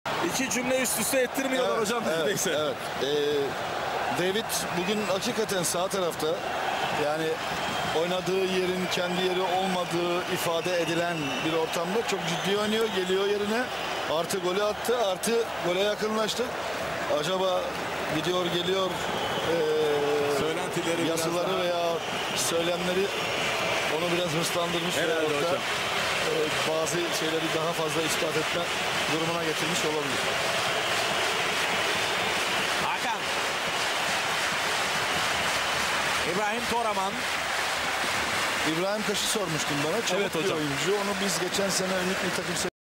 İki cümle üst üste ettirmiyorlar Evet, hocam. evet, evet. David bugün hakikaten sağ tarafta, yani oynadığı yerin kendi yeri olmadığı ifade edilen bir ortamda çok ciddi oynuyor. Geliyor yerine, artı golü attı, artı gole yakınlaştı. Acaba gidiyor geliyor Söylentileri yazıları veya söylemleri onu biraz hırslandırmış ve herhalde orada hocam. bazı şeyleri daha fazla ispat etme durumuna getirmiş olabilir. Hakan. İbrahim Toraman. İbrahim Kaş'ı sormuştun bana. Çabuk Evet bir hocam. oyuncu. Onu biz geçen sene Ümit Takım